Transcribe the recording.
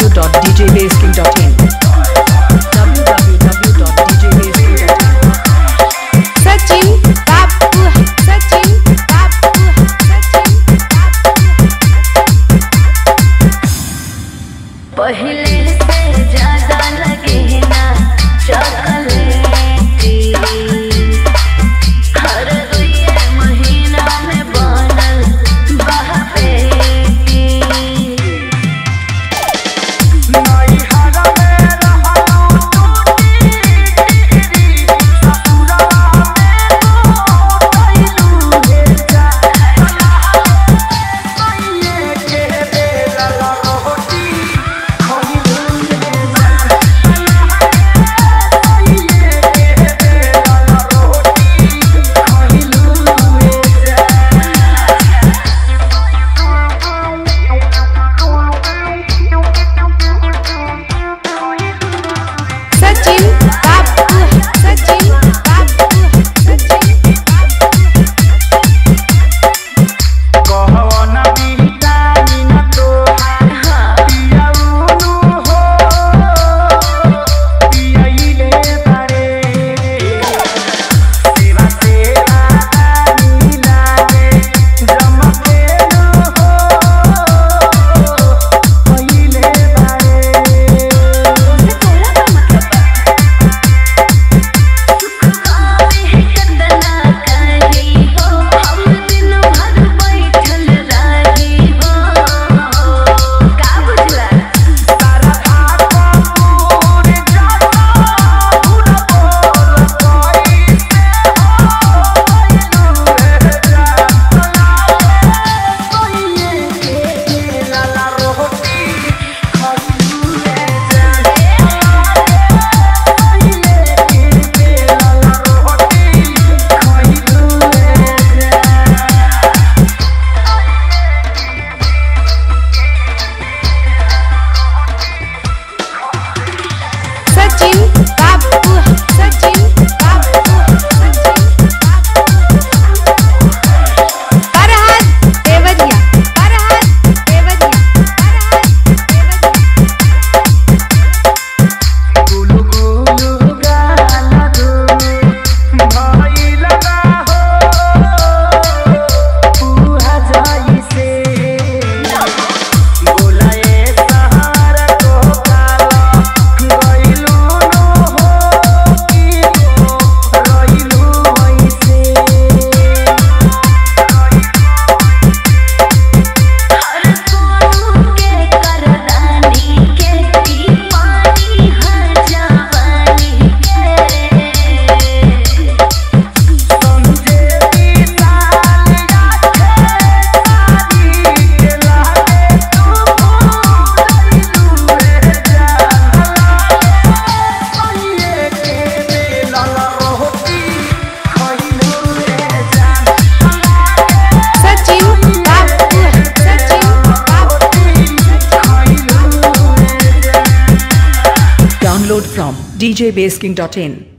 www.DjBassKing.in www.DjBassKing.in Sachin Babu Sachin Babu Sachin Babu पहले से ज्यादा लगे ना चॉकलेटी हर दुए महीना में बनल बहपेटी नई हर में रहलो टूटी टिकरी ससुरा में खइलू हे जा सैये के बेलल रोटी खइलू हे जा सैये के बेलल रोटी खइलू हे जा Sachin Babu Sachin Babu Sachin कहवन विटामिन तोहार पियउनु हो पियइले बारे सेवा सेवा मिलाके जमकेनु हो पहिले बारे उसे तोला का मतलब सुखावे है कदना करी हो हम दिन भर बैठल रही हो का बुझला सारा कपूर जाता पूरा बोल कोई से होइलू रे जा सैये के बेलल रोटी खइलू रे जा सैये के बेलल रोटी खइलू रे जा Sachin Babu Sachin Babu Sachin Farhat Devadiya Farhat Devadiya Farhat Devadiya गुलु गुलु गाना दुनु भइला हो पुहा जाइसे गोलाए सहार को काला गइलु नो हो कि रइलु वइसे हर सोनू के करदानी के की पानी हर जवानी के समझे विशाल याथे सारी के लागे तू भूलइलू रे जा सैये के बेलल रोटी खइलू रे जा Sachin Babu Sachin Babu खइलू रे जा Download from DjBassKing.in